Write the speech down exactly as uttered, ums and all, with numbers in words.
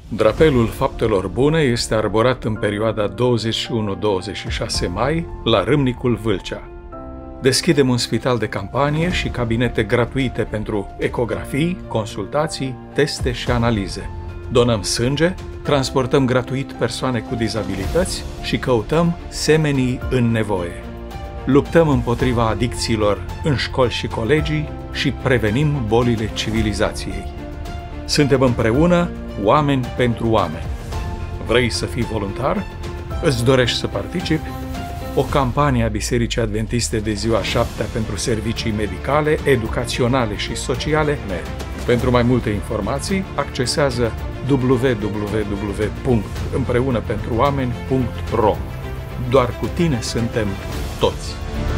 Drapelul Faptelor Bune este arborat în perioada douăzeci și unu - douăzeci și șase mai la Râmnicul Vâlcea. Deschidem un spital de campanie și cabinete gratuite pentru ecografii, consultații, teste și analize. Donăm sânge, transportăm gratuit persoane cu dizabilități și căutăm semenii în nevoie. Luptăm împotriva adicțiilor în școli și colegii și prevenim bolile civilizației. Suntem împreună, oameni pentru oameni. Vrei să fii voluntar? Îți dorești să participi? O campanie a Bisericii Adventiste de Ziua Șaptea pentru servicii medicale, educaționale și sociale. Pentru mai multe informații, accesează w w w punct împreună pentru oameni punct ro. Doar cu tine suntem toți.